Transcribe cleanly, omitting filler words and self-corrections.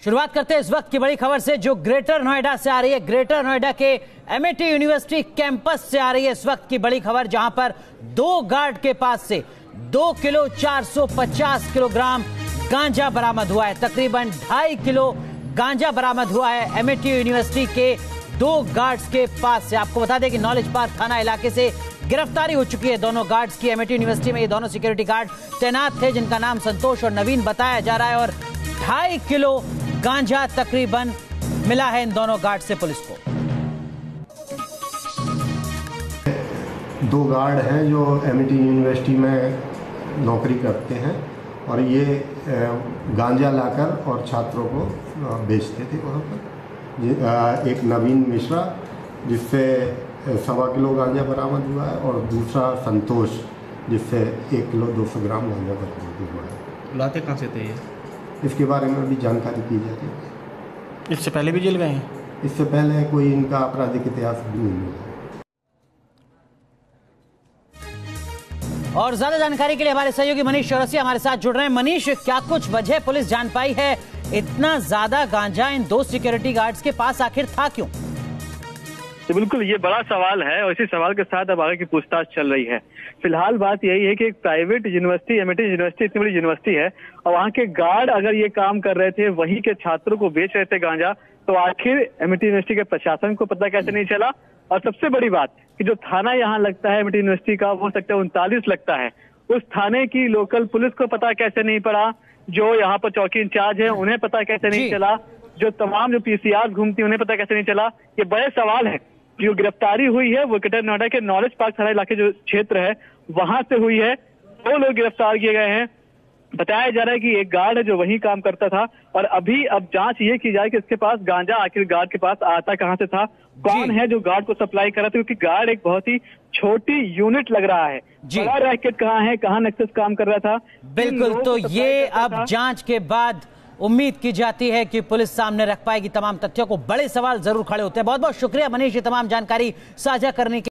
शुरुआत करते हैं इस वक्त की बड़ी खबर से जो ग्रेटर नोएडा से आ रही है। ग्रेटर नोएडा के एमिटी यूनिवर्सिटी कैंपस से आ रही है इस वक्त की बड़ी खबर, जहां पर 2 गार्ड के पास से 2 किलो 450 किलोग्राम गांजा बरामद हुआ है। तकरीबन 2.5 किलो गांजा बरामद हुआ है एमिटी यूनिवर्सिटी के 2 गार्ड्स के पास से। आपको बता दें कि नॉलेज पार्क थाना इलाके से गिरफ्तारी हो चुकी है दोनों गार्ड्स की। एमिटी यूनिवर्सिटी में ये दोनों सिक्योरिटी गार्ड तैनात थे, जिनका नाम संतोष और नवीन बताया जा रहा है। और 2.5 किलो गांजा तकरीबन मिला है इन दोनों गार्ड से पुलिस को। 2 गार्ड हैं जो एमिटी यूनिवर्सिटी में नौकरी करते हैं और ये गांजा लाकर और छात्रों को बेचते थे वहाँ पर। एक नवीन मिश्रा जिससे 1.25 किलो गांजा बरामद हुआ है और दूसरा संतोष जिससे 1 किलो 200 ग्राम गांजा बरामद हुआ है। लाते कहाँ से थे ये? इसके बारे में अभी जानकारी की जा रही है। इससे पहले भी जेल गए हैं? इससे पहले कोई इनका आपराधिक इतिहास भी नहीं मिला। और ज्यादा जानकारी के लिए हमारे सहयोगी मनीष चौरसिया हमारे साथ जुड़ रहे हैं। मनीष, क्या कुछ वजह पुलिस जान पाई है? इतना ज्यादा गांजा इन 2 सिक्योरिटी गार्ड्स के पास आखिर था क्यों? तो बिल्कुल ये बड़ा सवाल है और इसी सवाल के साथ अब आगे की पूछताछ चल रही है। फिलहाल बात यही है कि एक प्राइवेट यूनिवर्सिटी, एमिटी यूनिवर्सिटी इतनी बड़ी यूनिवर्सिटी है और वहाँ के गार्ड अगर ये काम कर रहे थे, वहीं के छात्रों को बेच रहे थे गांजा, तो आखिर एमिटी यूनिवर्सिटी के प्रशासन को पता कैसे नहीं चला? और सबसे बड़ी बात कि जो थाना यहाँ लगता है एमिटी यूनिवर्सिटी का, वो सकता है 39 लगता है, उस थाने की लोकल पुलिस को पता कैसे नहीं पड़ा? जो यहाँ पर चौकी इंचार्ज है उन्हें पता कैसे नहीं चला? जो तमाम जो पीसीआर घूमती उन्हें पता कैसे नहीं चला? ये बड़े सवाल है। जो गिरफ्तारी हुई है वो ग्रेटर नोएडा के नॉलेज पार्क थाना इलाके जो क्षेत्र है वहां से हुई है। 2 लोग गिरफ्तार किए गए हैं। बताया जा रहा है कि एक गार्ड है जो वहीं काम करता था और अभी अब जांच ये की जाए कि इसके पास गांजा आखिर गार्ड के पास आता कहां से था, कौन है जो गार्ड को सप्लाई कर रहा था, क्योंकि गार्ड एक बहुत ही छोटी यूनिट लग रहा है। बड़ा रैकेट कहाँ है, कहाँ नक्सस काम कर रहा था? बिल्कुल, तो ये अब जांच के बाद उम्मीद की जाती है कि पुलिस सामने रख पाएगी तमाम तथ्यों को। बड़े सवाल जरूर खड़े होते हैं। बहुत बहुत शुक्रिया मनीष, ये तमाम जानकारी साझा करने के